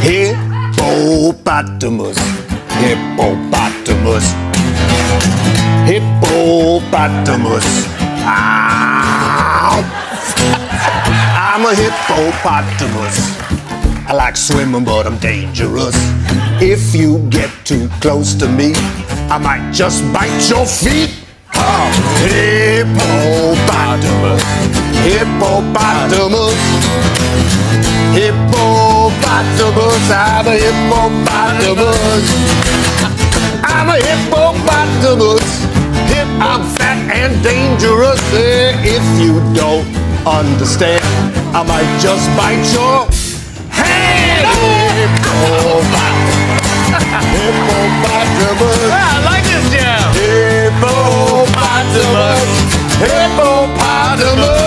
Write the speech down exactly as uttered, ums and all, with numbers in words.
Hippopotamus, hippopotamus, hippopotamus. Ow. I'm a hippopotamus. I like swimming, but I'm dangerous. If you get too close to me, I might just bite your feet. Oh, hippopotamus, hippopotamus, hippopotamus. I'm a hippopotamus. I'm a hippopotamus. Hip, I'm fat and dangerous. If you don't understand, I might just bite your hand. Hippopotamus. Hippopotamus. Yeah, I like this jam. Hippopotamus. Hippopotamus.